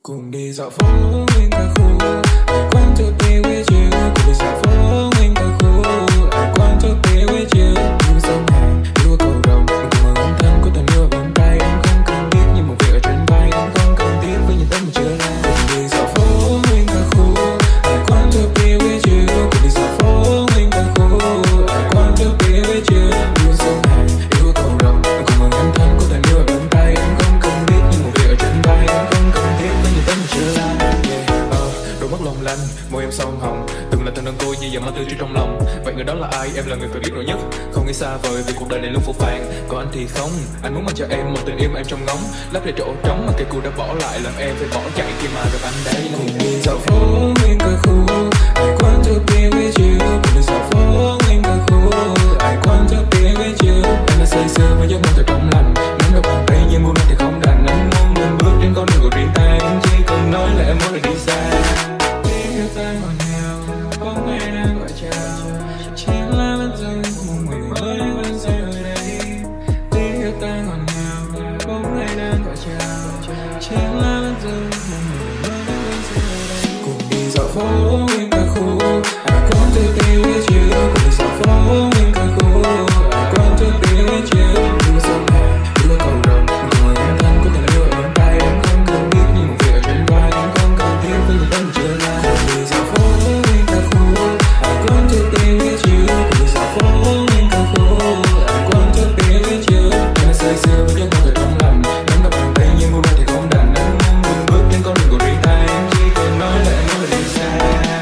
Cùng đi dạo phố nguyên cả khu, I want to be with you. Cùng đi dạo phố nguyên cả khu, I want to be with you. Yêu sông Hàn, yêu cầu rồng, cùng âm thanh của tình yêu ở bên tai. Em không cần biết như một việc ở trên vai, em không cần thiết với những thứ mà chưa ra. Cùng đi dạo phố nguyên cả khu, I want to be with you. Cùng đi dạo phố nguyên cả khu, I want to be with you. Yêu sông Hàn, yêu cầu rồng, cùng âm thanh của tình yêu ở bên tai. Em không cần biết như một việc ở trên vai, em không cần thiết với những thứ mà chưa ra. Đôi mắt long lanh, môi em son hồng, từng là từng đơn tôi như giờ mà tư trí trong lòng. Vậy người đó là ai? Em là người phải biết rõ nhất. Không nghĩ xa vời vì cuộc đời này luôn phũ phàng. Còn anh thì không, anh muốn mang cho em một tình yêu mà em trông ngóng. Lấp đầy chỗ trống mà cây cua đã bỏ lại, làm em phải bỏ chạy khi mà gặp anh đây. Cùng đi dạo phố nguyên cả khu, I want to be with you. Cùng đi dạo phố nguyên cả khu, I want to be with you. Em đã say sưa với giấc mơ thật trong lành, nắm đôi bàn tay như muôn năm thì không đành. Anh muốn mình bước trên con đường của riêng ta, em chỉ cần nói là em muốn được đi xa. Tiếng ta ngọt ngào, bóng ai đang gọi chào, chiếc lá vẫn rơi, một người mới vẫn rơi ở đây. Tiếng ta ngọt ngào, bóng ai đang gọi chào, chiếc lá vẫn rơi, một người mới vẫn rơi ở đây. Cùng đi dạo phố nguyên cả khu, I want to be with you. Cùng đi dạo phố nguyên cả khu, I want to be with you. Yêu sông Hàn, yêu cầu rồng, cùng âm thanh của tình yêu ở bên tai. Em không cần biết như một việc ở trên vai, em không cần thiết với những thứ mà chưa ra. Cùng đi dạo phố nguyên cả khu, I want to be with you. Cùng đi dạo phố nguyên cả khu, I want to be with you. Em đã say sưa với giấc mơ thật trong lành, nắm đôi bàn tay như muôn năm thì không đành. Anh muốn mình bước trên con đường của riêng ta, em chỉ cần nói là em muốn được đi xa.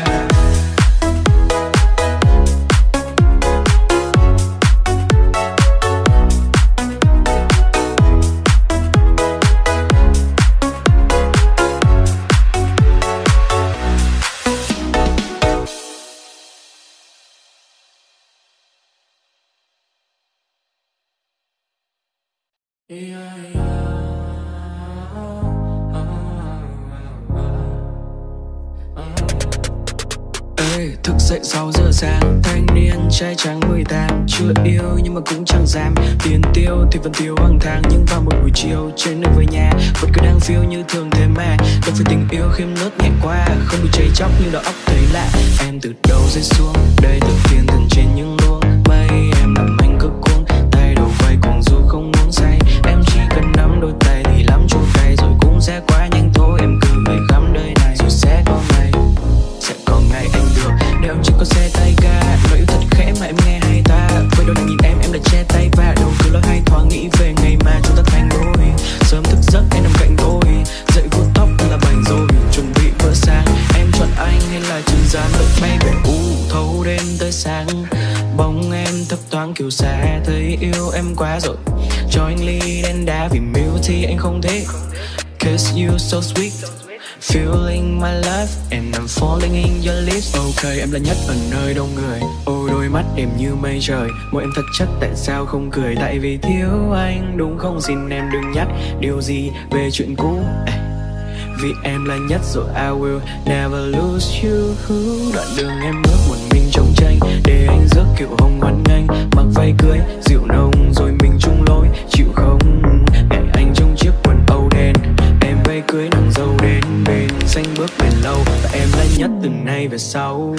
Thức dậy 6 giờ sáng, thanh niên trai trắng 18, chưa yêu nhưng mà cũng chẳng dám. Tiền tiêu thì vẫn tiêu hàng tháng, nhưng vào một buổi chiều trên đường về nhà vẫn cứ đang phiêu như thường thế mà. Đâu phải tình yêu khiêm lướt nhẹ qua, không bị cháy chóc như đầu óc thấy lạ. Em từ đâu rơi xuống đây, từ phiên thần trên những luồng mây. Em làm anh cứ cuống tay đầu quay cuồng dù không muốn say. Em chỉ cần nắm đôi tay thì lắm chua cay, rồi cũng sẽ quá nhanh thôi. Em cứ về khắp đời này rồi sẽ có ngày, sẽ có ngày anh được nếu chỉ có xe tay ga. Nói yêu thật khẽ mà em nghe hay ta, quay đầu nhìn em đã che tay và đầu cứ lối hay thoáng nghĩ về ngày mà chúng ta thành đôi. Sớm thức giấc em nằm cạnh tôi, dậy vuốt tóc là bảnh rồi. Chuẩn bị bữa sáng em chọn anh hay là trần gian, đợi bay về thâu đêm tới sáng. Bóng em thấp thoáng kiểu xa, thấy yêu em quá rồi. Cho anh ly đen đá vì mưu thì anh không thích. Kiss you so sweet, feeling my love and I'm falling in your lips. Ok em là nhất ở nơi đông người, ôi đôi mắt em như mây trời. Môi em thật chất tại sao không cười, tại vì thiếu anh đúng không? Xin em đừng nhắc điều gì về chuyện cũ, vì em là nhất rồi. I will never lose you. Đoạn đường em bước một mình trong tranh, để anh rước kiệu hồng hoan nghênh. Mặc váy cưới dịu nồng rồi mình chung lối, chịu không ngày anh trong chiếc quần âu đen. Em váy cưới nàng dâu đến bên xanh bước bền lâu, và em là nhất từ nay về sau.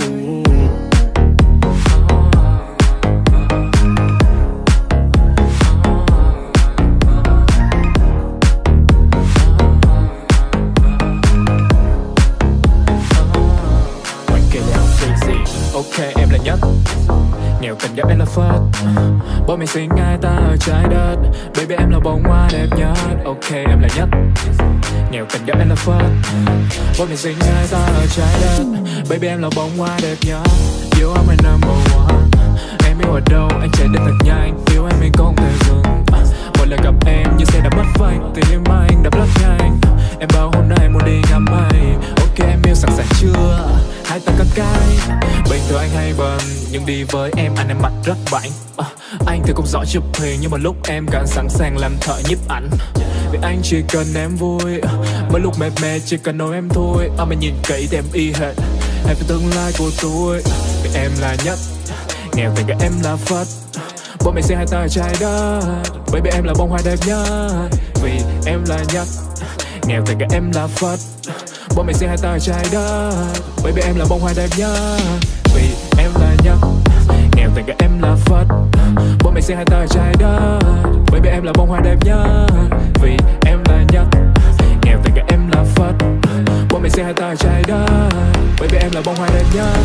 Ok em là nhất, nghèo tình gặp em là phật. Bọn mình sinh ai ta ở trái đất, baby em là bông hoa đẹp nhất. Ok em là nhất, nghèo tình gặp em là phật. Bọn mình sinh ai ta ở trái đất, baby em là bông hoa đẹp nhất. You are my number one. Em yêu ở đâu anh chạy đến thật nhanh, yêu em mình không thể dừng. Mỗi lần gặp em như xe đã mất phanh, tim anh đập rất nhanh. Em bảo hôm nay muốn đi ngắm mây. Ok em yêu sẵn sàng chưa, hai ta có cái. Bình thường anh hay bận, nhưng đi với em anh mặt rất bảnh. Anh thì cũng giỏi chụp hình, nhưng mà lúc em càng sẵn sàng làm thợ nhiếp ảnh. Vì anh chỉ cần em vui, mỗi lúc mệt mệt chỉ cần nói em thôi. Mà nhìn kỹ thì em y hệt, em phải tương lai của tôi. Vì em là nhất, nghèo tình cả em là Phật. Bọn mình sẽ hai ta ở trái đất, baby em là bông hoa đẹp nhất. Vì em là nhất, nghèo tại cả em là Phật. Bố mẹ sinh hai ta ở trái đất, baby em là bông hoa đẹp nhất. Vì em là nhất, nghèo tại cả em là Phật. Bố mẹ sinh hai ta ở trái đất, baby em là bông hoa đẹp nhất. Vì em là nhất, nghèo tại cả em là Phật. Bố mẹ sinh hai ta ở trái đất, baby em là bông hoa đẹp nhất.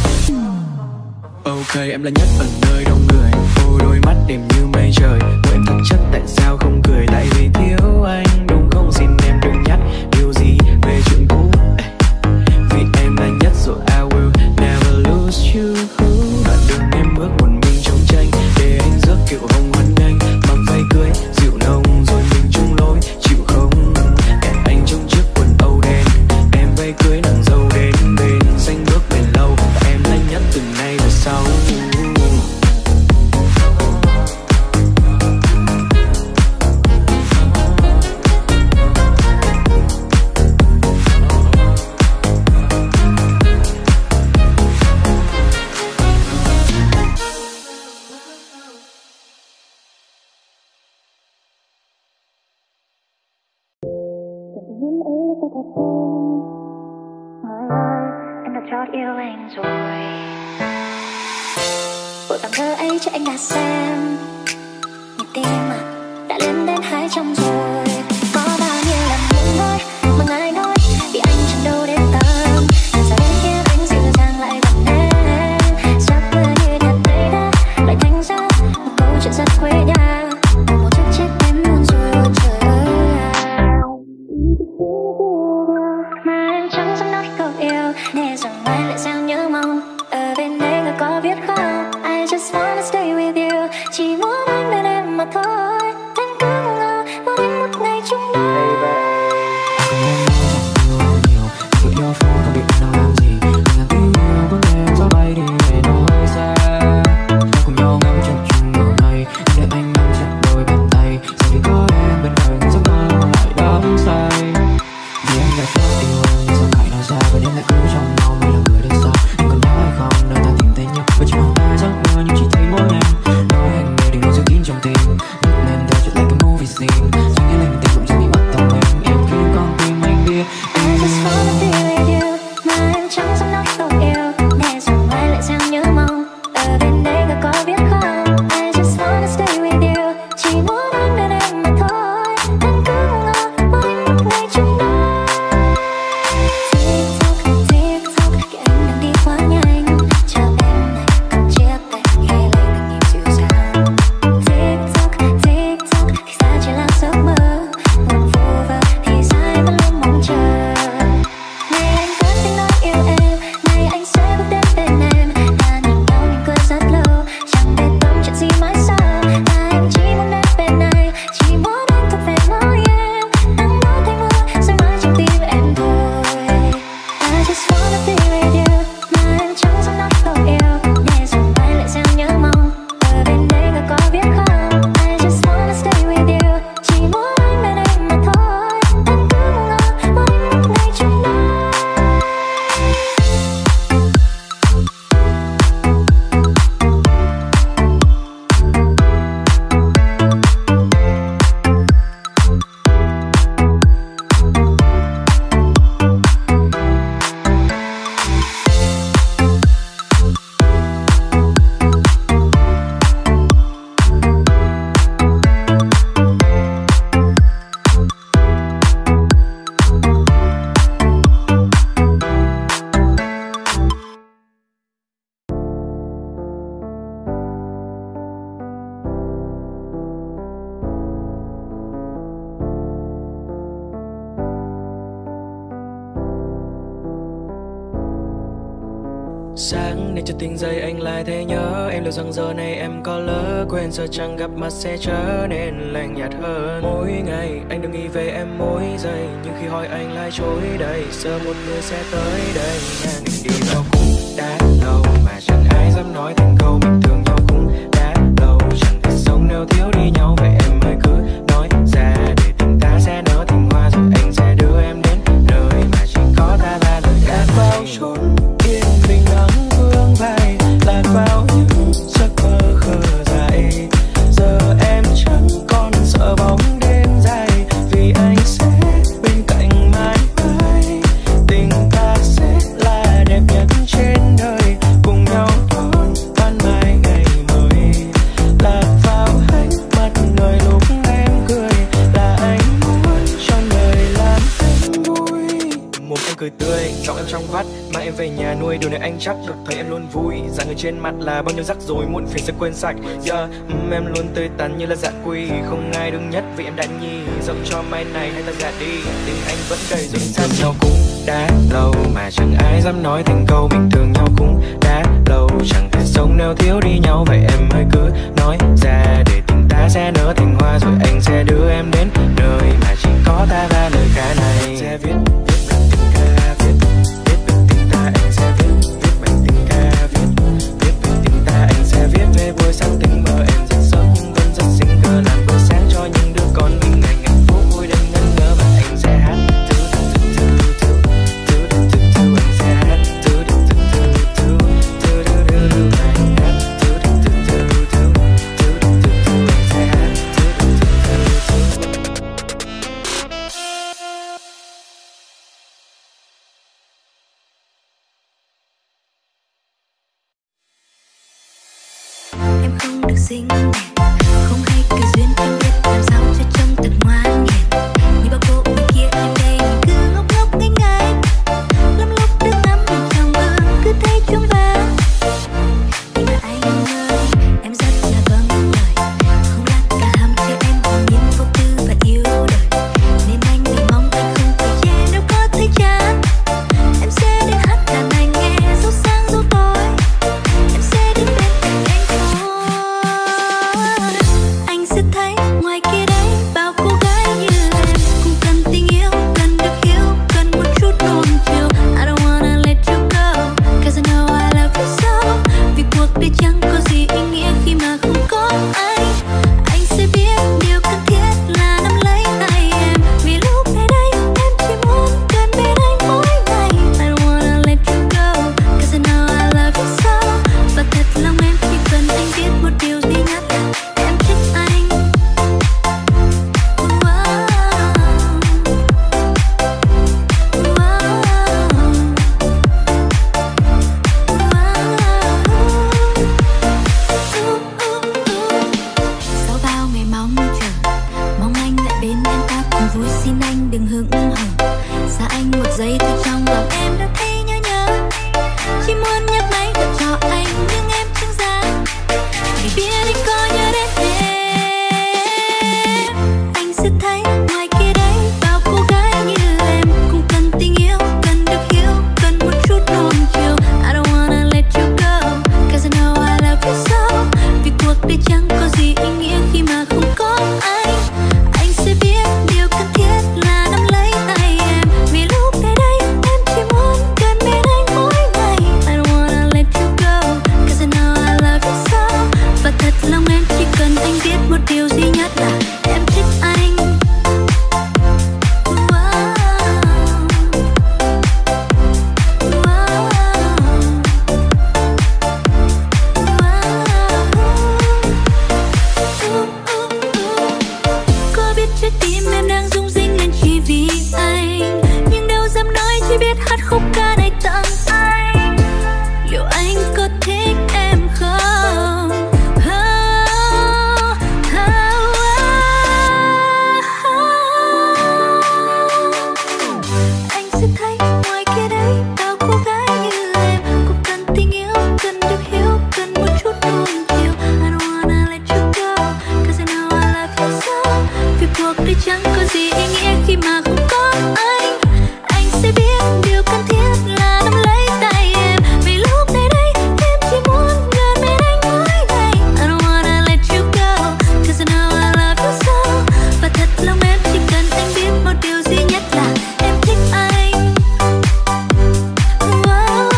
Ok, em là nhất ở nơi đông người. Ô đôi mắt đẹp như mây trời. Của em thực chất tại sao không cười? Tại vì thiếu anh đúng không? Xin em đừng nhắc điều gì về chuyện cũ. Vì em là nhất rồi I will never lose you. Đoạn đường em bước một mình trong tranh, để anh rước kiệu hồng hoan nghênh. Mặc váy cưới dịu nồng rồi mình chung lối. Chịu không? Kẹt anh trong chiếc quần âu đen. Em váy cưới nàng dâu đến bên xanh bước bền lâu. Và em là nhất từ nay về sau. Em đã trót yêu anh rồi. Buổi 밤 thơ ấy cho anh đã xem. Nhịp tim mà đã lên đến 200 rồi. Có bao nhiêu lần muốn nói mà ngại nói, vì anh chẳng đâu đến tâm. Sao đến khiến anh dịu dàng lại bằng em. Giấc mơ như thật đây đã lại thành ra một câu chuyện rất quê nhà. Một chiếc chết em luôn rồi ôi trời ơi. Mà em chẳng dám nói câu yêu, để rồi mai lại sao nhớ mong. Ở bên đây người có biết không? I just wanna stay with you. Chỉ muốn anh bên em mà thôi. Anh cứ ngờ muốn anh một ngày chung đôi. Cứ yêu phố không biết đâu làm gì. Ngàn tiếng yêu có nghe gió bay đi về nơi xa. Cùng nhau ngắm chân chung mùa này. Để anh nắm chặt đôi bàn tay. Giờ thì có em bên cạnh giấc mơ lại đắm say. Vì anh đã phớt yêu anh, sao ngại nói ra. Và đến lại cứ trong nhau mỗi lần người đến xa. Anh còn nhớ hay không, nơi ta tìm thấy nhau. Và chỉ mong ta giấc mơ nhưng chỉ thấy mỗi em. Nói anh nghe đừng nói giữ kín trong tim. Lúc lên theo chuyện like a movie scene. Suy nghĩ linh tinh cũng chẳng bị bắt tầm em khi con tim anh biết. I just wanna be with you. Mà em chẳng dám nói câu yêu, để rồi mai lại sao nhớ mong. Ở bên đây người có biết không? I just wanna stay with you. Chỉ muốn anh bên em mà thôi. Anh cứ ngờ muốn anh một ngày chung đôi. Tick tock, kìa anh đừng đi quá nhanh. Chờ em này cầm chiếc tay ghi lại từng nhịp dịu dàng. Tick tock, khi ta chỉ là giấc mơ. Buồn vô vơ thì dài vẫn luôn mong chờ. Ngày anh cất tiếng nói yêu em, ngày anh sẽ bước đến bên em. Ta nhìn nhau mỉm cười rất lâu, chẳng để tâm chuyện gì mãi sau. Và em chỉ muốn đến bên này, chỉ muốn anh thuộc về mỗi em. Nắng nóng thành mưa, rơi mãi trong tim em thôi. I just wanna be with you. Mà em chẳng dám nói câu yêu, để rồi mai lại sao nhớ mong. Ở bên đây người có biết không? I just wanna stay with you. Chỉ muốn anh bên em mà thôi. Anh cứ ngờ muốn anh một ngày chung đôi. Sáng nên cho tỉnh dậy anh lại thấy nhớ em, liệu rằng giờ này em có lỡ quên, giờ chẳng gặp mặt sẽ trở nên lạnh nhạt hơn. Mỗi ngày anh đừng nghĩ về em mỗi giây, nhưng khi hỏi anh lại chối đầy. Giờ một người sẽ tới đây nhà mình đi vào cũng đã lâu, mà chẳng ai dám nói thành câu mình thương nhau cũng đã lâu. Chẳng thể sống nếu thiếu đi nhau, vậy em ơi cứ nói ra để tình ta sẽ nở thành hoa, rồi anh sẽ đưa em đến nơi mà chỉ có ta ba lời đã bao chốn yên bình nắng vương vai, lạc vào những giấc mơ khờ dại. Giờ em chẳng còn sợ bóng đêm dài, vì anh sẽ bên cạnh cười tươi, giọng em trong vắt, mang em về nhà nuôi. Điều này anh chắc được thấy em luôn vui. Dáng người trên mặt là bao nhiêu rắc rối muộn phiền sẽ quên sạch. Em luôn tươi tắn như là dạ quy, không ai đứng nhất vì em đã nhi. Dẫu cho mai này hay ta già đi, tình anh vẫn đầy dối xa nhau cũng đã lâu mà chẳng ai dám nói thành câu mình thương nhau cũng đã lâu. Chẳng thể sống nếu thiếu đi nhau, vậy em hãy cứ nói ra để tình ta sẽ nở thành hoa, rồi anh sẽ đưa em đến nơi mà chỉ có ta và lời ca này. Sẽ viết bài tình ca, viết về tình ta, anh sẽ viết bài tình ca, viết về tình ta, anh sẽ viết về buổi sáng tình mơ em rất sớm nhưng vẫn rất xinh cờ, làm bữa sáng cho những đứa con mình ngày ngày phố vui đến ngẩn ngơ, và anh sẽ hát xinh đẹp, không hay cười duyên không biết làm sao cho trông thật ngoan hiền. Như bao cô bên kia em đây mình cứ ngốc ngốc ngây ngây, lắm lúc đứng ngắm nhìn trong gương cứ thấy chuông vàng. Nhưng mà anh ơi, em rất là vâng lời, không lát cả ham cho em hồn nhiên vô tư và yêu đời. Nên anh chỉ mong anh không phải chê nếu có thấy chán. Em sẽ đến hát đàn anh nghe dẫu sáng dẫu tối, em sẽ đứng bên cạnh anh thôi. Anh sẽ thấy ngoài kia đấy bao cô gái như em cũng cần tình yêu, cần được hiểu, cần một chút nuông chiều. I don't wanna let you go, 'cause I know I love you so. Vì cuộc đời chẳng có gì ý nghĩa khi mà không có anh. Anh sẽ biết điều cần thiết là nắm lấy tay em, vì lúc này đây em chỉ muốn gần bên anh mỗi ngày. I don't wanna let you go, 'cause I know I love you so. Và thật lòng em chỉ cần anh biết một điều duy nhất là em thích anh. Wow. Sau bao ngày mong chờ, mong anh lại bên em ta cùng vui, xin anh đừng hững hờ. Xa anh một giây thôi trong lòng em đã thấy nhớ nhớ, chỉ muốn nhắc máy gọi cho anh nhưng em chẳng dám, vì biết anh có nhớ đến em. Anh sẽ thấy ngoài kia đấy bao cô gái như em cũng cần tình yêu, cần được hiểu, cần một chút nuông chiều. I don't wanna let you go, 'cause I know I love you so. Vì cuộc đời chẳng có gì ý nghĩa khi mà không có anh. Anh sẽ biết điều cần thiết là nắm lấy tay em, vì lúc này đây em chỉ muốn gần bên anh mỗi ngày. I don't wanna let you go, 'cause I know I love you so. Và thật lòng em chỉ cần anh biết một điều duy nhất là em thích anh. Wow. Wow. Có biết trái tim em đang rung rinh lên chỉ vì anh, nhưng đâu dám nói, chỉ biết hát khúc ca này tặng anh. Liệu anh có thích em không? Anh sẽ thấy ngoài kia đấy bao cô gái như em cũng cần tình yêu, cần được hiểu, cần một chút nuông chiều. I don't wanna let you go, 'cause I know I love you so. Vì cuộc đời chẳng có gì ý nghĩa khi mà không có anh. Anh sẽ biết điều cần thiết là nắm lấy tay em, vì lúc này đây em chỉ muốn gần bên anh mỗi ngày. I don't wanna let you go, 'cause I know I love you so. Và thật lòng em chỉ cần anh biết một điều duy nhất là em thích anh. Wow.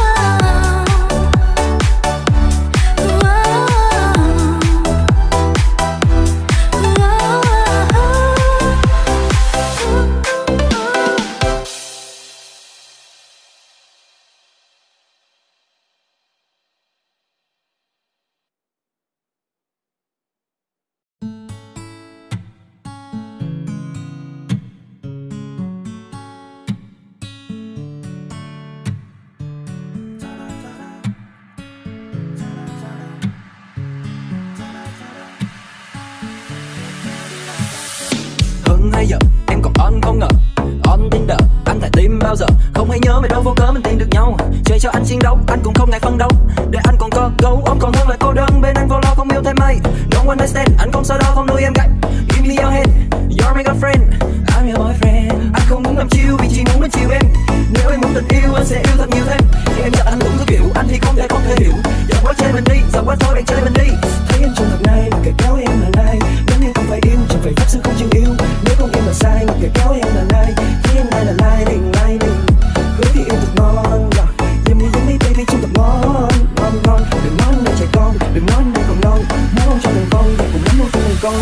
Hơn 2 giờ em còn on không ngờ, on Tinder anh thải tim bao giờ, không hay hãy nhớ mày đâu vô cớ mình tìm được nhau. Chơi cho anh chiến đấu, anh cũng không ngại phân đấu. Để anh còn có gấu ôm còn hơn là cô đơn. Bên anh vô lo không yêu thêm mây. No one understand, anh không sao đâu không nuôi em gái. Give me your hand, you're my girlfriend, I'm your boyfriend. Anh không muốn làm chiêu vì chỉ muốn bên chiều em. Nếu em muốn tình yêu anh sẽ yêu thật nhiều thêm. Em cho anh đúng thứ kiểu, anh thì không thể hiểu. Dạo quá chơi mình đi, dạo quá thôi bạn chơi mình đi. Thấy em trong thật này, mà kể kéo em là lai. Nếu như không phải yêu, chẳng phải pháp sư không chịu yêu. Nếu không em là sai, mà kể kéo em là lai. Khi em lai là lai đình. Hứa thì yêu thật ngon, yummy baby trong thật ngon. Đừng nói này trẻ con, đừng nói này còn non. Muốn cho đừng con, và cùng lắm luôn cho đừng con.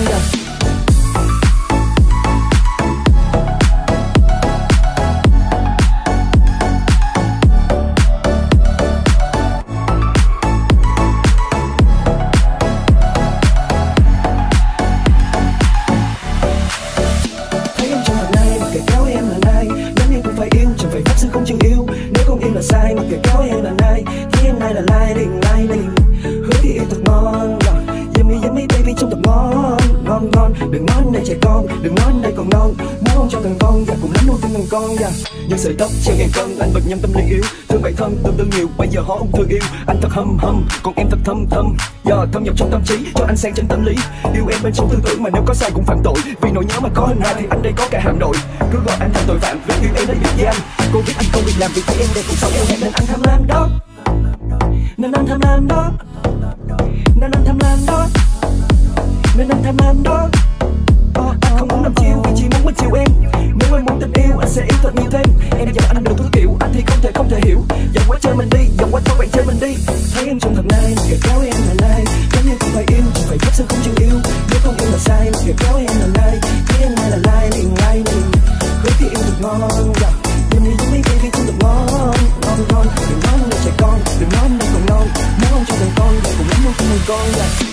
Sai mà kể kéo em là lai, khi em lai là lai đình. Hứa thì yêu thật ngon, yummy baby trong thật ngon. Đừng nói này trẻ con, đừng nói này còn non. Muốn cho thằng con và cùng lắm nuôi thêm thằng con. Những sợi tóc treo ngàn cân, anh bật nhâm tâm lý yếu. Thương bản thân tương nhiều, bây giờ họ ung thư yêu. Anh thật hâm, còn em thật thâm. Thâm nhập trong tâm trí, cho anh sang trên tâm lý. Yêu em bên trong tư tưởng mà nếu có sai cũng phạm tội. Vì nỗi nhớ mà có hình hài thì anh đây có cả hàm đội. Cứ gọi anh thành tội phạm, vì yêu em đã biệt giam. Cô biết anh không việc làm vì thấy em đẹp cũng sống em nên anh tham lam đó. Nên anh tham lam đó. Nên anh tham lam đó. Nên anh tham lam đó. Anh không muốn làm chiêu vì chỉ muốn bên chiều em. Nếu em muốn tình yêu anh sẽ yêu thật nhiều thêm. Em dành anh được thứ kiểu anh thì không thể hiểu. Dạo quá chơi mình đi, dạo quá thôi bạn chơi mình đi. Thấy em trong thật này, kể kéo em là lai. Nếu như không phải yêu, chẳng phải pháp sư không chịu yêu. Nếu không yêu là sai, kể kéo em là lai. Thấy em lai là lai liền. Hứa thì yêu thật ngon, yummy baby trong thật ngon. Đừng nói này trẻ con, đừng nói này còn non. Muốn cho thằng con, và cùng lắm luôn cho thằng con.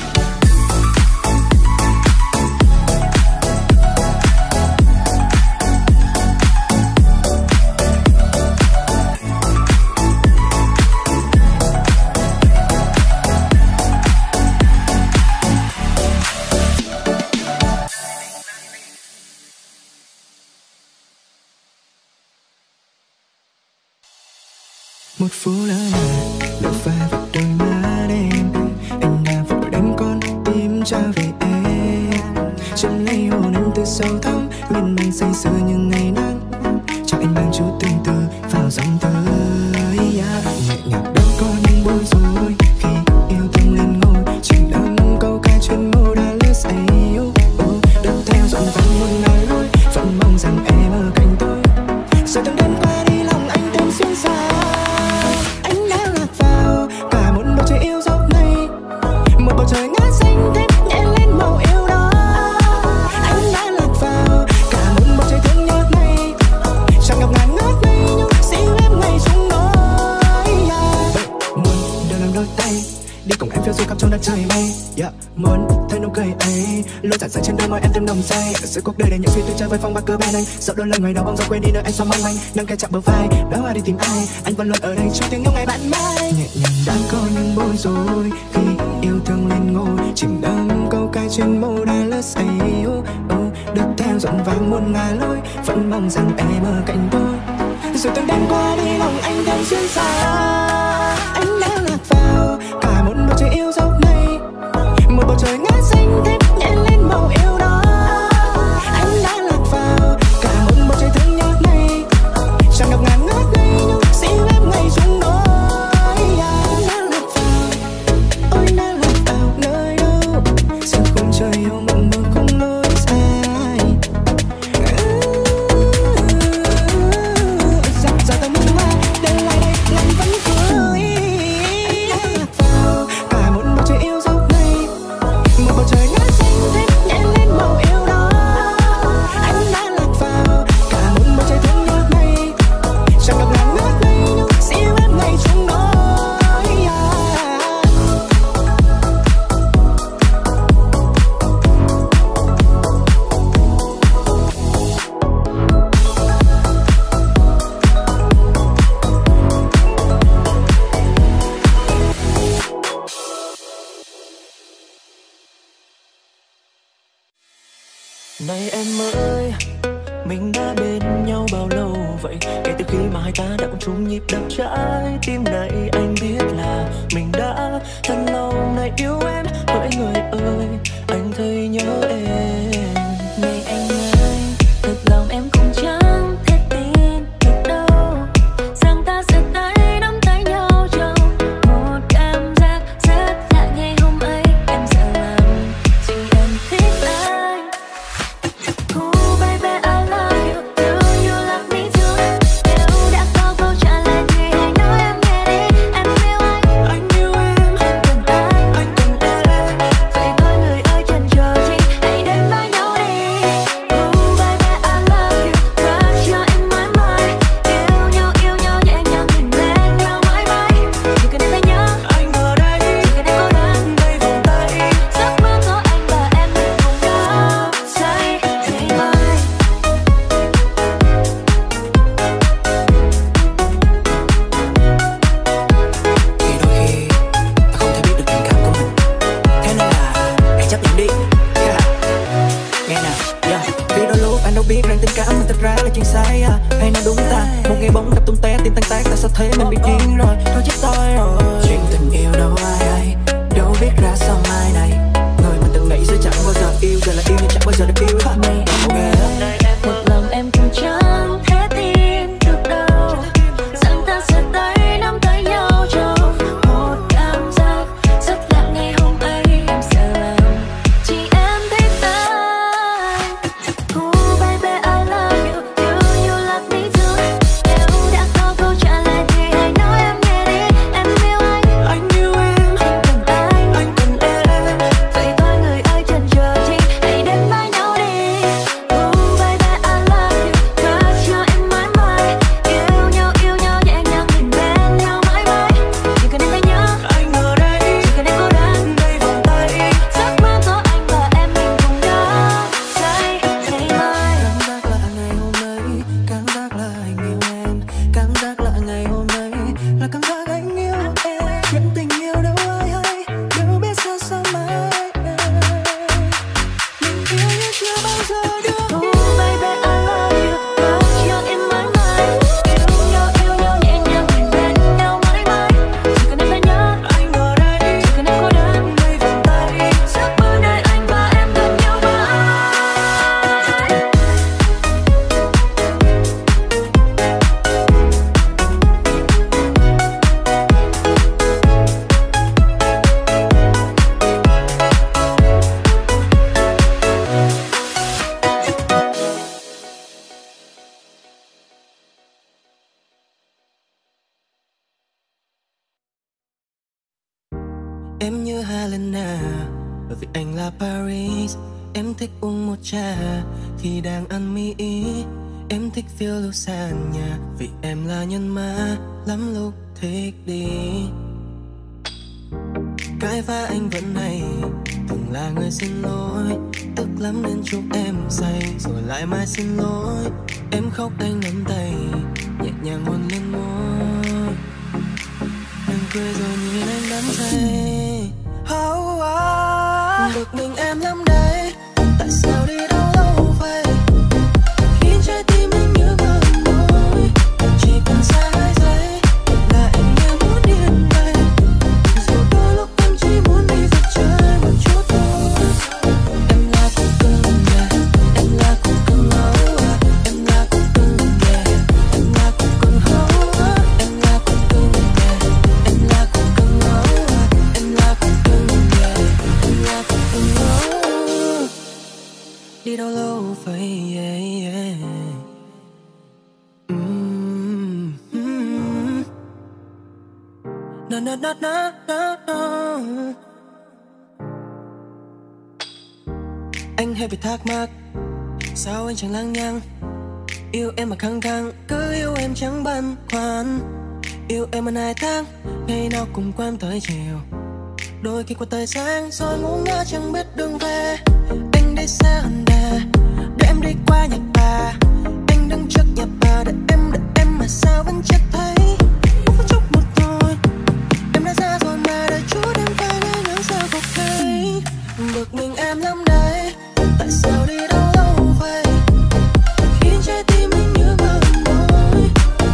Một phố lá lỡ phai vào đôi má đêm. Anh đang vội đánh con tim trả về em. Chân lấy hồn anh từ sâu thẳm, miên man say sưa như ngày nắng. Cho anh mang chút tình từ vào dòng tới. Nhẹ nhàng đón con những bối rối khi yêu thương lên ngôi. Chỉ đắm câu ca chuyên mô đã lướt say. Đập theo dọn vang một ngày lối, vẫn mong rằng em ở cạnh tôi. Rồi từng đêm qua đi lòng anh thêm xuyên xa. Bầu trời ngát xanh thêm nhẹ lên màu yêu đó. Anh đã lạc vào cả một bầu trời thương nhớ này. Tràn ngập ngàn ngát mây nhưng xin em ngày trong nỗi. Muốn đưa làm đôi tay đi cùng em phiêu du khắp trong đất trời mây. Muốn thấy nụ cười ấy luôn tràn dài trên đôi môi em thêm nồng say. Sự cuộc đời đầy những suy tư chơi với phong ba cơ bên anh. Dẫu đôi lời ngoài đó bóng gió quên đi nơi anh sao mong manh. Nâng kẻ chạm bờ vai đã hoa đi tìm ai. Anh vẫn luôn ở đây trong tiếng yêu ngày bạn mai. Nhẹ nhàng đã có những bối rối khi yêu thương lên ngôi. Chìm đắm câu ca chuyên mô đã lỡ say. Được theo dọn vang muôn ngả lối, vẫn mong rằng em ở cạnh tôi. Rồi từng đêm qua đi lòng anh thêm xuyên xa. Anh đã lạc vào cả một bầu trời yêu dấu này. Một bầu trời ngát xanh thêm nhẹ lên màu yêu đó. Anh đã lạc vào cả một bầu trời thương nhớ này. Tràn ngập ngàn ngát mây nhưng xin em ngày chung đôi. Ôi đã lạc vào nơi đâu. Giờ khôn trời yêu mộng mơ không lối sai. Giờ ta muốn qua để lại đây ngàn vẫn cười. Anh đã lạc vào cả một bầu trời yêu dấu này. Một bầu trời ngát xanh thêm nhẹ lên màu yêu đó. Anh đã lạc vào cả một bầu trời thương nhớ này. Tràn ngập ngàn ngát mây nhưng xin em ngày chung đôi. Này em ơi, mình đã bên nhau bao lâu vậy? Kể ngay từ khi mà hai ta đã cùng chung nhịp đập trái tim này. Anh biết là mình đã thật lâu nay yêu em, hỡi người ơi anh thấy nhớ em. Này anh ơi, thật lòng em cũng chẳng thể tin được đâu, rằng ta sẽ tay nắm tay nhau trong một cảm giác rất lạ. Ngày hôm ấy em sợ lắm vì em thích anh. Oh baby I love you, do you love me too? Nếu đã có câu trả lời thì hãy nói em nghe đi. Em yêu anh, Anh yêu em, em cần anh, anh cần em. vậy thôi người ơi chần chờ chi, hãy đến với nhau đi. Oh baby I love you, cause you're in my mind. Yêu nhau nhẹ nhàng nhìn bên nhau mãi mãi. Chỉ cần em thấy nhớ, Anh ở đây, chỉ cần em cố gắng, đây vòng tay. giấc mơ của anh và em mình cùng nhau say ngày mai. Thì đôi khi ta không thể biết được tình cảm của mình, thế nên là hãy chấp nhận đi. Nghe nào, vì đôi lúc anh đâu biết rằng tình cảm mình thật ra là chuyện sai. Hay nói đúng ta, một ngày bóng đập tung té tim tan tác, tại sao thế mình bị điên rồi, thôi chết tôi rồi. Chuyện tình yêu đâu ai hay, đâu biết ra sao mai này. Người mình từng nghĩ sẽ chẳng bao giờ yêu, giờ là yêu nhưng chẳng bao giờ được yêu. Này em, một lòng em cũng chẳng thể tin được đâu, rằng ta sẽ tay nắm tay nhau trong một cảm giác rất lạ. Ngày hôm ấy em sợ lắm chỉ em thích anh. Oh baby I love you, do you love me too? Nếu đã có câu trả lời thì hãy nói em nghe đi. Em yêu anh, Anh yêu em, em cần anh, anh cần em. vậy thôi người ơi chần chờ chi, hãy đến với nhau đi. Oh baby I love you, cause you're in my mind. Yêu nhau nhẹ nhàng nhìn bên nhau mãi mãi. Chỉ cần em thấy nhớ, Anh ở đây, chỉ cần em cố gắng, đây vòng tay. giấc mơ của anh và em mình cùng nhau say ngày mai. Cảm giác là ngày hôm nay, cảm giác là anh yêu em. Cảm giác là ngày hôm nay, là cảm giác anh yêu em. Chuyện tình yêu đâu ai hay, đâu biết sao sao mai. Mình yêu như chưa bao giờ được. Oh baby I love you, cause you're in my mind. Yêu nhau nhẹ nhàng nhìn bên nhau mãi mãi. Chỉ cần em thấy nhớ, Anh ở đây, chỉ cần em cố gắng, đây vòng tay. giấc mơ nơi anh và em gần nhau mãi. Em như Helena, bởi vì anh là Paris. Em thích uống một trà khi đang ăn mì ý. Em thích phiêu lưu sàn nhà, vì em là nhân ma lắm lúc thích đi. Cái va anh vẫn hay, từng là người xin lỗi. Tức lắm nên chúc em say, rồi lại mai xin lỗi. Em khóc anh nắm tay, nhẹ nhàng hôn lên môi. Em cười rồi nhìn anh đắm say. Bực mình em lắm đấy, tại sao đi đâu lâu vậy, khiến trái tim anh như bờ môi. Chỉ cần xa 2 giây là em như muốn điên vậy. Dù đôi lúc em chỉ muốn đi dạo chơi một chút thôi. Em là cục cưng yeah, em là cục cưng oh. Em là cục cưng yeah, em là cục cưng oh. Em là cục cưng yeah, em là cục cưng oh. Em là cục cưng yeah, em là cục cưng oh. Đi đâu lâu vậy yeah, yeah. Na na na na na. Anh hay bị thắc mắc, sao anh chẳng lăng nhăng. Yêu em mà khăng khăng, cứ yêu em chẳng băn khoăn. Yêu em mà 2 tháng, ngày nào cùng qua tới chiều. Đôi khi qua tới sáng, rồi ngủ ngơ chẳng biết đường về. Anh đi xe Honda, để em đi qua nhà bà. Anh đứng trước nhà bà, đợi em mà sao vẫn chưa thấy. Một phút chốc một thôi, em đã ra rồi mà đợi chút em phải nghe những sao cuộc hay. Bực mình em lắm đấy, tại sao đi đâu lâu vậy, khiến trái tim anh như bờ môi.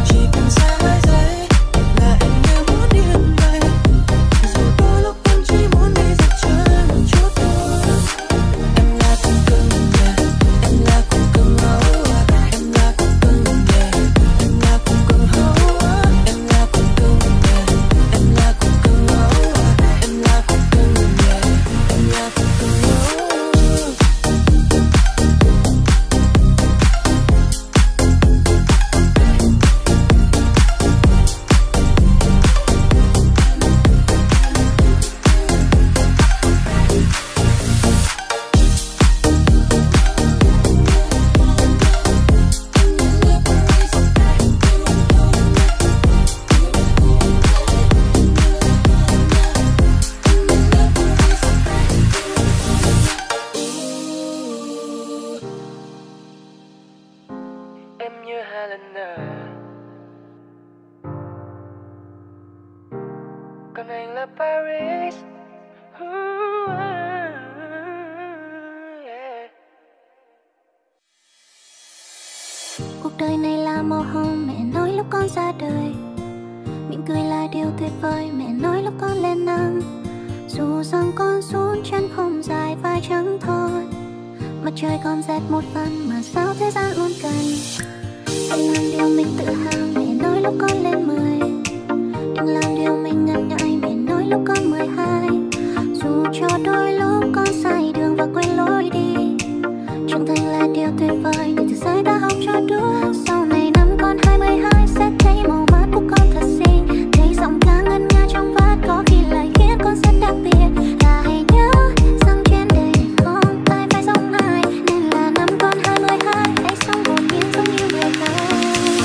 là Paris. Cuộc đời này là màu hồng, mẹ nói lúc con ra đời. Mỉm cười là điều tuyệt vời, mẹ nói lúc con lên năm. Dù rằng con xuống chân không dài vai trắng thôi, mặt trời còn dẹt một phần mà sao thế gian luôn cần. Hãy làm điều mình tự hào, mẹ nói lúc con lên 10. Đừng làm điều mình ngần ngại, mẹ nói lúc con 12. Dù cho đôi lúc con sai đường và quên lối đi, trưởng thành là điều tuyệt vời để từ sai ta học cho đúng. Sau này năm con 22 sẽ thấy màu mắt của con thật xinh, thấy giọng ca ngân nga trong vát có khi lại khiến con rất đặc biệt. Và hãy nhớ rằng trên đời không ai phải giống ai, nên là năm con 22 hãy sống hồn nhiên giống như 12.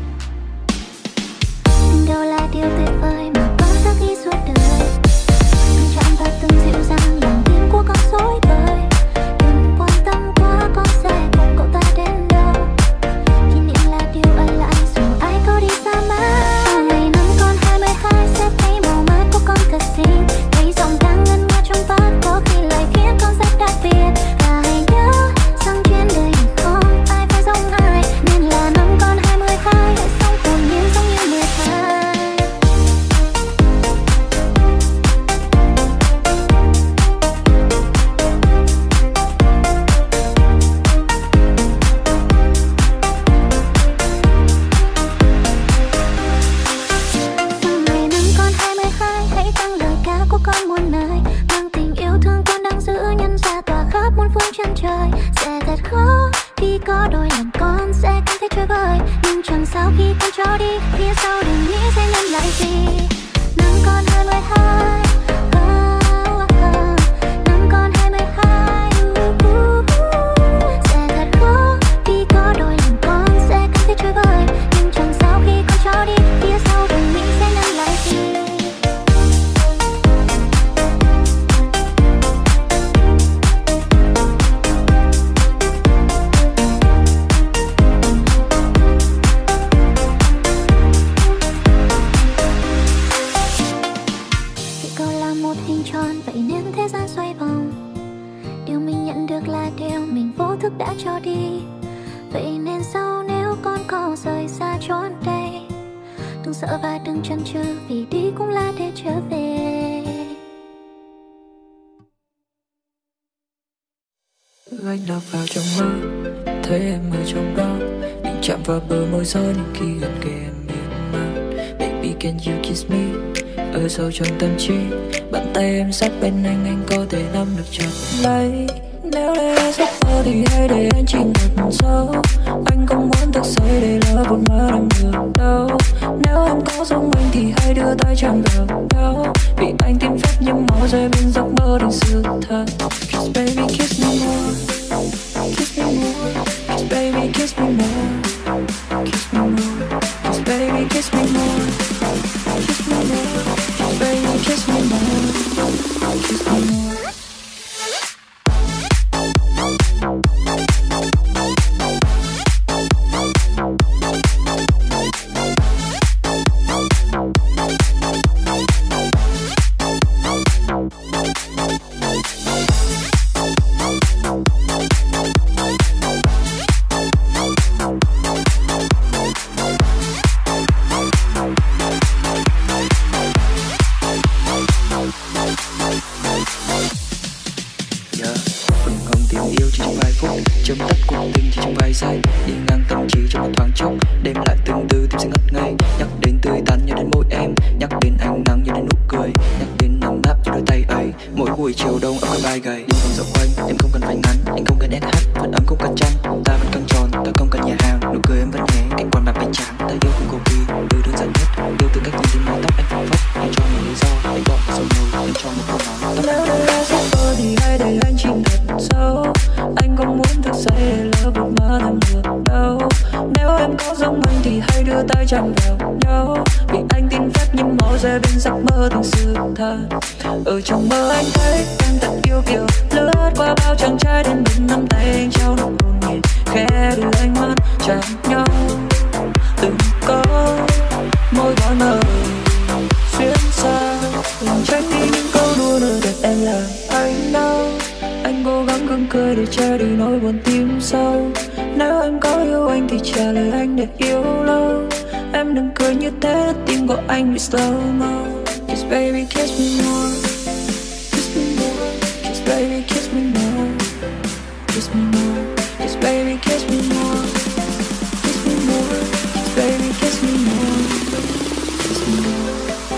Tình đầu là điều tuyệt vời mà con sẽ ghi suốt đời. Từng chạm và từng dịu dàng lòng tim của con dối bời. Đừng quan tâm quá, con sẽ cùng cậu ta đến đâu. Kỷ niệm là điều ở lại dù ai có đi xa mãi. Sau này năm con 22 sẽ thấy màu mắt của con thật xinh, thấy giọng ca ngân nga trong vát có khi lại khiến con rất đặc biệt. Và hãy nhớ rằng trên đời không ai phải giống ai, nên là năm con 22 hãy sống hồn nhiên giống như 12. Sau này năm con 22 hãy tăng lời ca của con muôn nơi, mang tình yêu thương con đang giữ nhân ra tỏa khắp muôn phương chân trời. Sẽ thật khó khi có đôi lần con sẽ cảm thấy chơi vơi, nhưng chẳng sao khi con cho đi, phía sau đừng nghĩ sẽ nhận lại gì. Năm con 22, năm con 22, sẽ thật khó khi có đôi lần con sẽ cảm thấy chơi vơi, nhưng chẳng sao khi con cho đi, phía sau đừng nghĩ sẽ nhận lại gì. Khi cậu là một hình tròn vậy nên thế gian xoay vòng, điều mình nhận được là điều mình vô thức đã cho đi. Vậy nên sau nếu con có rời xa chốn đây, đừng sợ và đừng chần chừ, vì đi cũng là để trở về. Anh đập vào trong mơ, thấy em ở trong đó, định chạm vào bờ môi gió nhưng khi gần kề em mỉm man. Baby can you kiss me, ở sâu trong tâm trí, bàn tay em sát bên anh có thể nắm được chặt lấy. Nếu đây giấc mơ thì hãy để anh chìm thật sâu, anh không muốn thức dậy để lỡ buồn mơ đang được đâu. Nếu em có giống anh thì hãy đưa tay chạm vào nhau, vì anh tìm phép những màu rơi bên giấc mơ thành sự thật. Kiss baby kiss me more, kiss me more, kiss baby kiss me more, kiss me more, kiss baby kiss me more, kiss me more, kiss baby kiss me more, kiss me more. Chấm tắt cuộc tình chỉ trong vài giây, đi ngang tâm trí trong một thoáng chốc, đêm lại từng từ tim sẽ ngất ngây. Nhắc đến tươi tắn nhớ đến môi em, nhắc đến ánh nắng nhớ đến nụ cười, nhắc đến nắm áp cho đôi tay ấy. Mỗi buổi chiều đông ở cái vai gầy, đi vòng dạo quanh em không cần phải ngắn, anh không cần SH, vẫn ấm không cần chăn, ta vẫn căng tròn, ta không cần nhà hàng, nụ cười em vẫn nhé, anh còn bạc bánh tráng, ta yêu không cầu kỳ, yêu đơn giản nhất, yêu từ cách nhìn đến mái tóc anh phẳng phất, anh cho một lý do, anh gọi sầu nồi, anh cho một câu nói. Nếu đây là giấc mơ thì hãy để anh chìm thật sâu, anh không muốn thức dậy để lỡ buồn mơ làm được đâu. Nếu em có giống anh thì hãy đưa tay chạm vào nhau, vì anh tin phép những màu rơi bên giấc mơ thành sự thật. Ở trong mơ anh thấy em thật yêu kiều, lướt qua bao chàng trai đến bên nắm tay anh trao nụ hôn nhẹ, khẽ đưa ánh mắt chạm nhau. Từng có môi gọi mơ xuyên xa từng che đi nỗi buồn tim sâu. Nếu em có yêu anh thì trả lời anh để yêu lâu. Em đừng cười như thế, tim của anh bị slow mo. Kiss baby kiss me more, kiss me more, kiss baby kiss me more, kiss me more, kiss baby kiss me more, kiss me more, kiss baby kiss me more, kiss me more.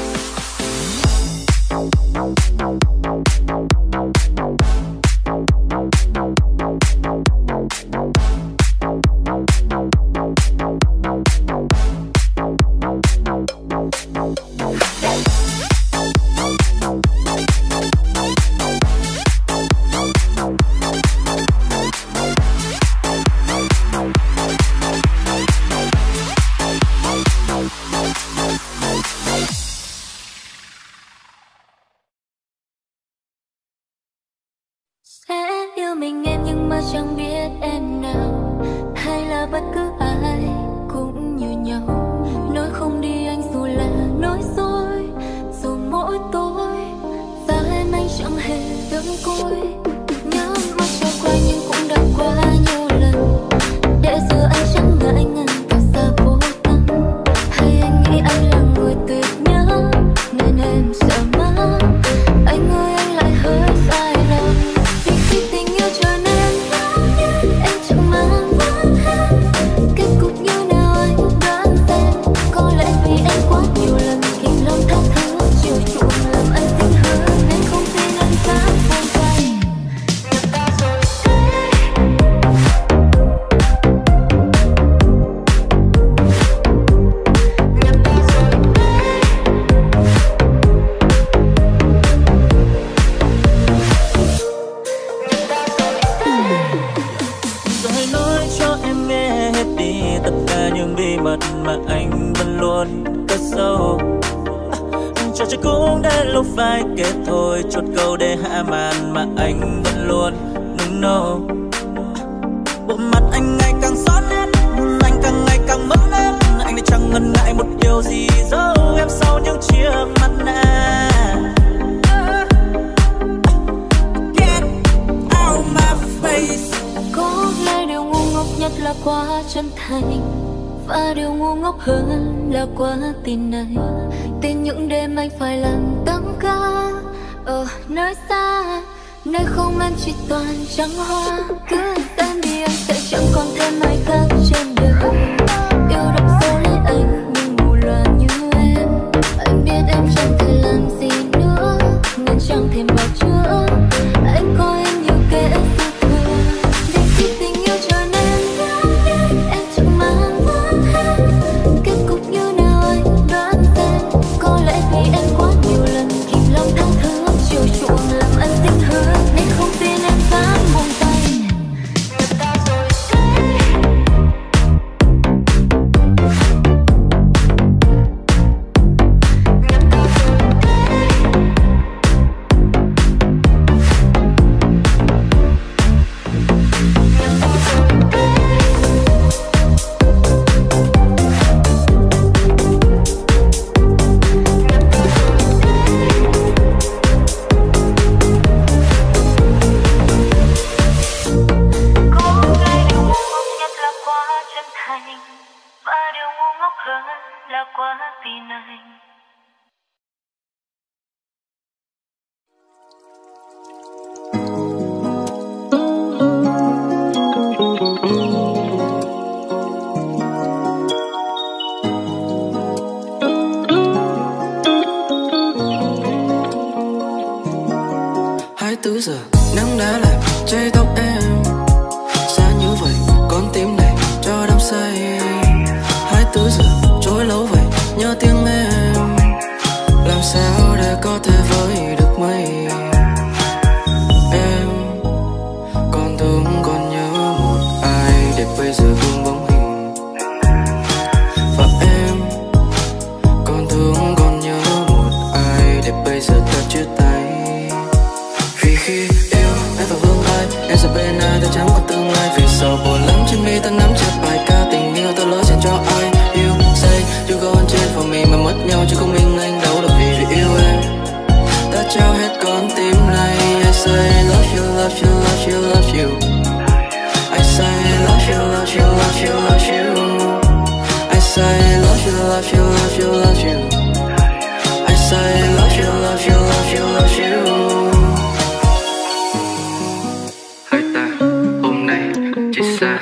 Sẽ yêu mình em nhưng mà chẳng biết em nào, hay là bất cứ ai cũng như nhau. Nói không đi anh dù là nói dối, dù mỗi tối và em anh chẳng hề đứng côi. Nhớ mắt trôi qua nhưng cũng đã qua nhiều lần, để giờ anh chẳng ngại ngần tỏ ra vô tâm. Hay anh nghĩ anh là người tuyệt nhớ nên em sợ mất. Anh ơi anh lại hơi sai lầm, vì khi tình yêu trở nên ngẫu nhiên em chẳng mang vốn hết. Kết cục như nào anh đoán xem, có lẽ vì em quá nhiều lần kìm lòng tha thứ chiều chuộng làm anh tình hư, nên không tin anh dám buông tay. Nhặt ta rồi rồi nói cho em nghe hết đi tất cả những bí mật mà anh vẫn luôn cất sâu. Trò chơi cũng đến lúc phải kết thôi, chốt câu để hạ màn mà anh vẫn luôn nung nấu. Bộ mặt anh ngày càng xót nét, anh càng ngày càng mất nét. Anh đã chẳng ngần ngại một điều gì giấu em sau những chiếc mặt nạ. Get out my face. có lẽ điều ngu ngốc nhất là quá chân thành, và điều ngu ngốc hơn là quá tin này. Tin những đêm anh phải làm tăng ca ở nơi xa, nơi không em chỉ toàn trắng hoa. Cứ xem đi anh sẽ chẳng còn thêm ai khác trên đời. Yêu đậm sâu lấy anh nhưng mù loà như em. Anh biết em chẳng thể làm gì nữa nên chẳng thêm bảo chữa. Anh coi em như kẻ dư thừa, để khi tình yêu trở nên ngẫu nhiên em chẳng mang vốn hết. Kết cục như nào anh đoán xem, có lẽ vì em quá nhiều lần kìm lòng tha thứ chiều chuộng làm anh tình hư, nên không tin em dám buông tay. Nhặt ta rồi và điều ngu ngốc hơn là quá tin anh. Hai tư giờ nắng đã làm cháy tóc em, xa như vậy con tim này cho đắm say. 24 giờ trôi lâu vậy nhớ tiếng em, làm sao để có thể với được mây. Em còn thương còn nhớ một ai để bây giờ vương bóng hình, và em còn thương còn nhớ một ai để bây giờ ta chia tay. Vì khi yêu em phải vương ai, em sẽ bên ai ta chẳng còn tương lai. Vì sao buồn lắm trên mi ta nắm chặt bài ca tình yêu ta lỡ dành cho ai. You say you go on trên for me mà mất nhau chứ không mình anh đâu là vì yêu em. Ta trao hết con tim này, I say love you, love you, love you, love you. love you, love you. I say love you, love you, love you, love you. Hai ta hôm nay chỉ xa.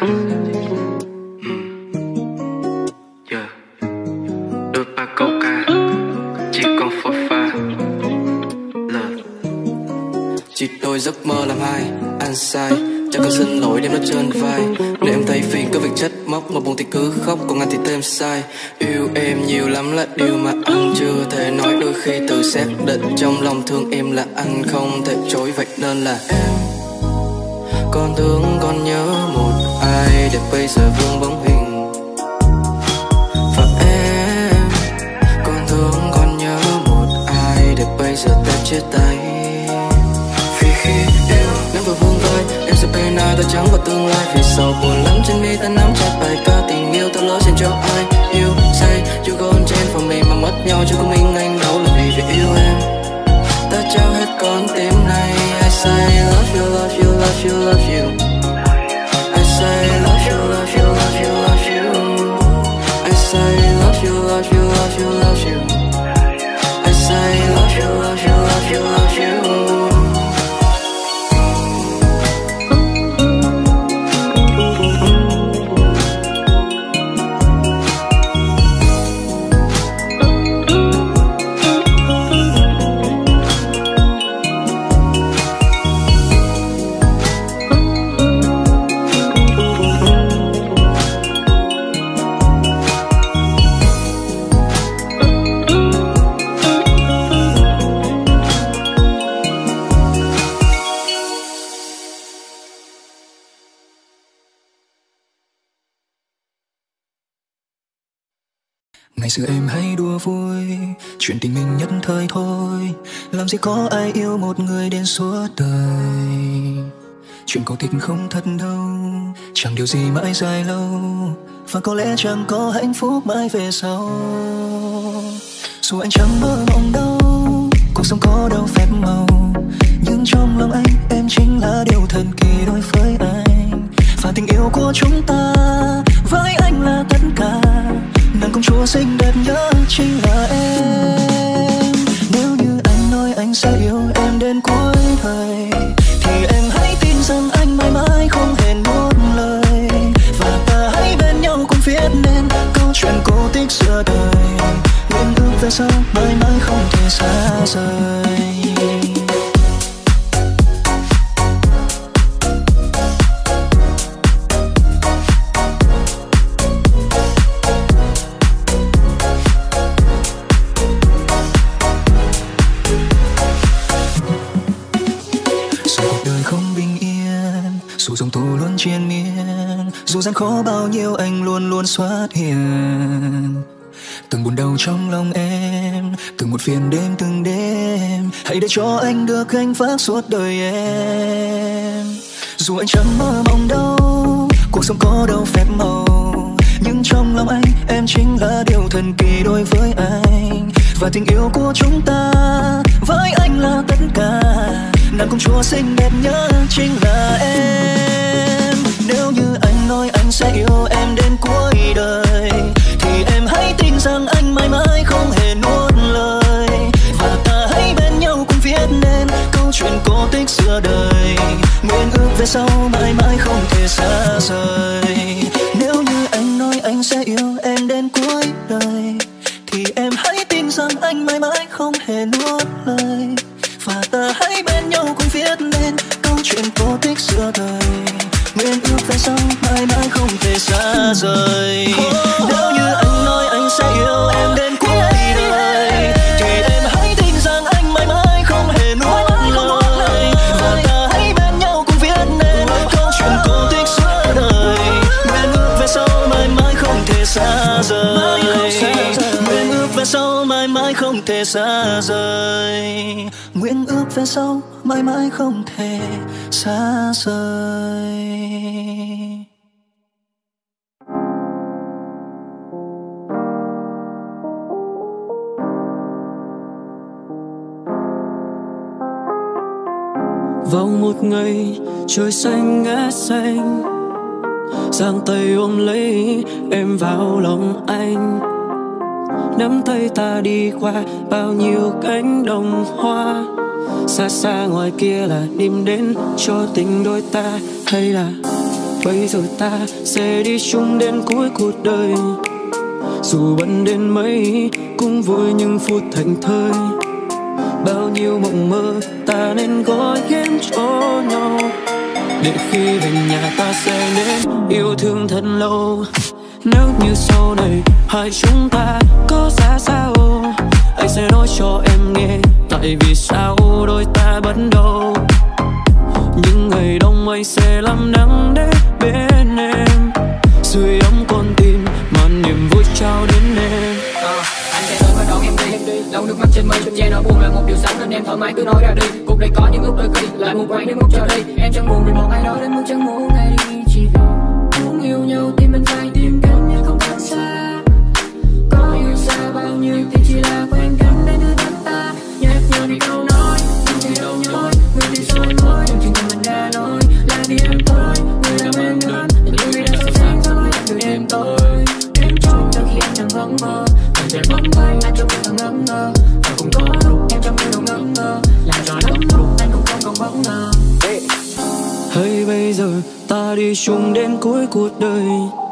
Yeah. Đôi ba câu ca chỉ còn phôi pha. Love. Chỉ đôi giấc mơ làm hai, anh sai. Chẳng cần xin lỗi đem nó trên vai. Nếu em thấy phiền cứ việc trách móc, mà buồn thì cứ khóc, còn anh thì tên sai. Yêu em nhiều lắm là điều mà anh chưa thể nói. Đôi khi tự xác định trong lòng thương em là anh không thể chối. Vậy nên là em còn thương còn nhớ một ai để bây giờ vương bóng hình. Và em còn thương còn nhớ một ai để bây giờ ta chia tay. Vì khi yêu nắm vào vương vai em sẽ bên ai ta trắng vào tương lai. Vì sau buồn lắm trên mi ta nắm chặt bài ca tình yêu ta lỡ dành cho ai. Yêu say you go on trên phòng mình mà mất nhau chứ không mình anh đâu là vì yêu em. Ta trao hết con tim này. I say love you, love you, love you, love you. I say love you, love you, love you, love you. I say love you, love you, love you, love you. I say love you, love you, love you, love you. Ngày xưa em hay đùa vui, chuyện tình mình nhất thời thôi. Làm gì có ai yêu một người đến suốt đời. Chuyện có thích không thật đâu, chẳng điều gì mãi dài lâu. Và có lẽ chẳng có hạnh phúc mãi về sau. Dù anh chẳng mơ mộng đâu, cuộc sống có đâu phép màu. Nhưng trong lòng anh, em chính là điều thần kỳ đối với anh. Và tình yêu của chúng ta với anh là tất cả. Nàng công chúa xinh đẹp nhất chính là em. Nếu như anh nói anh sẽ yêu em đến cuối đời, thì em hãy tin rằng anh mãi mãi không hề nuốt lời. Và ta hãy bên nhau cùng viết nên câu chuyện cổ tích giữa đời. Nguyện ước về sau mãi mãi không thể xa rời. Dù giông tố luôn triền miên, dù gian khó bao nhiêu anh luôn luôn xuất hiện. Từng buồn đau trong lòng em, từng một phiền đêm từng đêm. Hãy để cho anh được gánh vác suốt đời em. Dù anh chẳng mơ mộng đâu, cuộc sống có đâu phép màu. Nhưng trong lòng anh, em chính là điều thần kỳ đối với anh. Và tình yêu của chúng ta với anh là tất cả. Nàng công chúa xinh đẹp nhất chính là em. Nếu như anh nói anh sẽ yêu em đến cuối đời, thì em hãy tin rằng anh mãi mãi không hề nuốt lời. Và ta hãy bên nhau cùng viết nên câu chuyện cổ tích giữa đời. Nguyện ước về sau mãi mãi không thể xa rời. Nếu như anh nói anh sẽ yêu em đến cuối đời, thì em hãy tin rằng anh mãi mãi không hề nuốt lời. Và ta hãy bên nhau cùng viết nên câu chuyện cổ tích giữa đời. Nguyện ước về sau mãi mãi không thể xa rời. Nếu như anh nói anh sẽ yêu em đến cuối đời, thì em hãy tin rằng anh mãi mãi không hề nuốt lời. Và ta hãy bên nhau cùng viết nên câu chuyện cổ tích giữa đời. Nguyện ước về sau mãi mãi không thể xa rời. Nguyện ước về sau mãi mãi không thể xa rời. Nguyện ước về sau mãi mãi không thể xa rời. Vào một ngày trời xanh ngát xanh, giang tay ôm lấy em vào lòng anh. nắm tay ta đi qua bao nhiêu cánh đồng hoa. Xa xa ngoài kia là điểm đến cho tình đôi ta, hay là bây giờ ta sẽ đi chung đến cuối cuộc đời. Dù bận đến mấy cũng vui những phút thành thơi. Bao nhiêu mộng mơ ta nên gói ghém cho nhau, để khi về nhà ta sẽ nên yêu thương thật lâu. Nếu như sau này hai chúng ta có ra sao, anh sẽ nói cho em nghe tại vì sao đôi ta bắt đầu. Những ngày đông anh sẽ làm nắng để bên em, sưởi ấm con tim mà niềm vui trao đến em. Anh sẽ tới và đón em đi, lau nước mắt trên mây, che nỗi buồn là một điều xấu nên em thoải mái cứ nói ra đi. Cuộc đời có những ước đôi khi lại một quãng để muốn chờ đây. Em chẳng buồn vì một ai đó đến mức chẳng muốn ngày đi, chỉ vì muốn yêu nhau thì mình phải tìm cách nhưng không thật xa. Có yêu xa bao nhiêu thì chỉ là quen cánh để đưa đón ta. Nhạt nhòa vì câu nói, không thể đâu nhói, người thì soi mói, đừng chừng mình ra nói là vì em thôi. Người đã mang đến tình yêu vì đã sâu sáng thôi, anh gửi em tôi đến trong đôi khi anh chẳng vẫn mơ. Mình sẽ vắng tay anh trong những thằng ngẩn ngơ, và cũng có lúc em trong những đầu ngẩn ngơ, làm cho lắm lúc anh cũng không còn bất ngờ. Hay bây giờ ta đi chung đến cuối cuộc đời,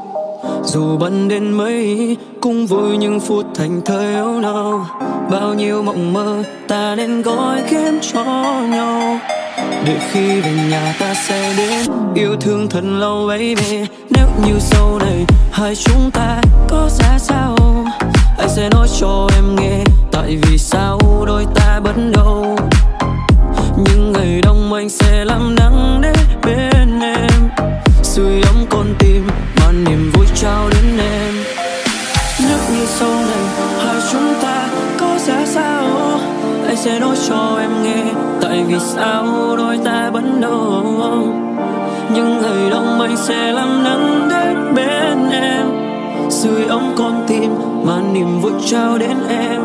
dù bận đến mấy cũng vui những phút thành thơi ấu nào. Bao nhiêu mộng mơ ta nên gói ghém cho nhau, để khi về nhà ta sẽ đến yêu thương thật lâu baby. Nếu như sau này hai chúng ta có ra sao, anh sẽ nói cho em nghe tại vì sao đôi ta bắt đầu. Những ngày đông anh sẽ làm nắng để bên em, sưởi ấm con tim mà niềm vui trao đến em. Nếu như sau này hai chúng ta có ra sao, anh sẽ nói cho em nghe tại vì sao đôi ta bắt đầu. Những ngày đông anh sẽ làm nắng để bên em, sưởi ấm con tim mà niềm vui trao đến em.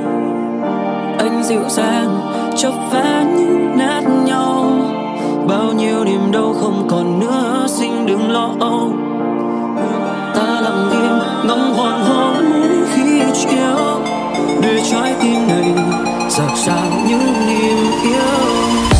Anh dịu dàng chớp phá những nát nhau, bao nhiêu niềm đau không còn nữa, xin đừng lo âu. Ta lặng im ngắm hoàng hôn mỗi khi chiều, để trái tim này rạc rào những niềm yêu.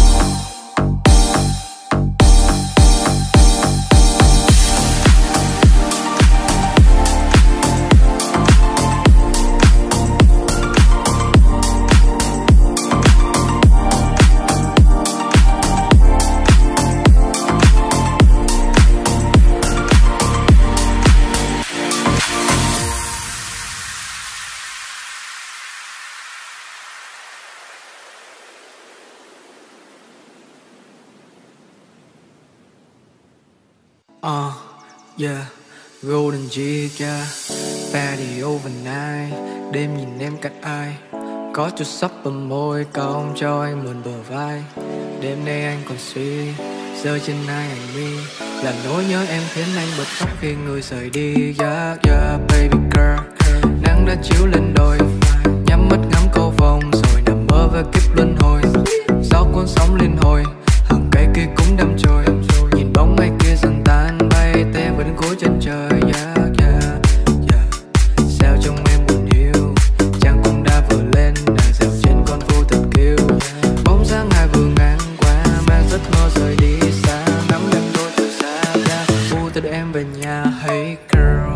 Yeah, golden G, yeah, party overnight. Đêm nhìn em cạnh ai, có chút sắp bờ môi, cong cho anh mượn bờ vai. Đêm nay anh còn suy, rơi trên ai hành mi, là nỗi nhớ em khiến anh bật khóc khi người rời đi. Yeah, yeah, baby girl, nắng đã chiếu lên đôi, nhắm mắt ngắm cầu vồng rồi nằm mơ về kiếp luân hồi. Gió cuốn sóng liên hồi, hàng cây kia cũng đắm trôi, nhìn bóng ai kia dần tan bay, té vẫn cuối chân trời. Yeah, yeah, yeah. Sao trong em buồn hiu, chẳng cũng đã vừa lên, đang dạo trên con phố thật kiêu. Bóng dáng ai vừa ngang qua, mang giấc mơ rời đi xa, nắm em đôi từ xa ra, u ta đưa em về nhà. Hey girl,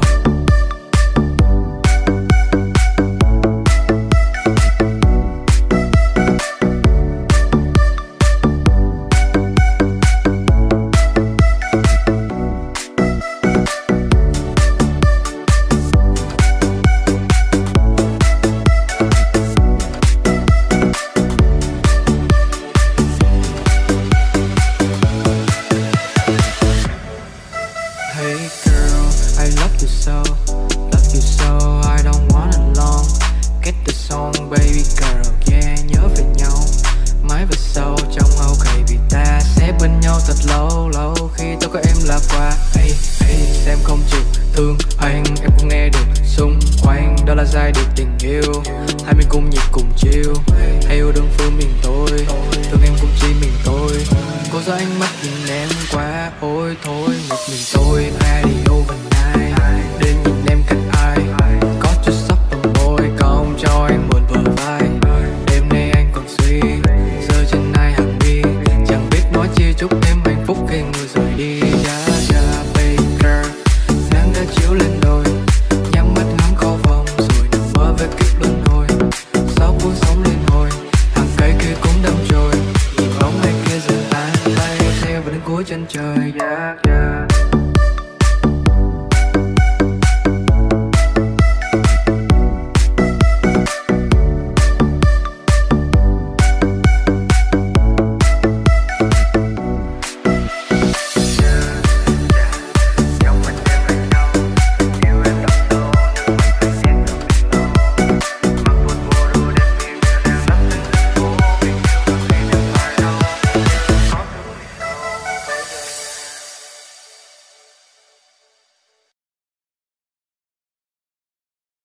có chút sắp vào môi. trời.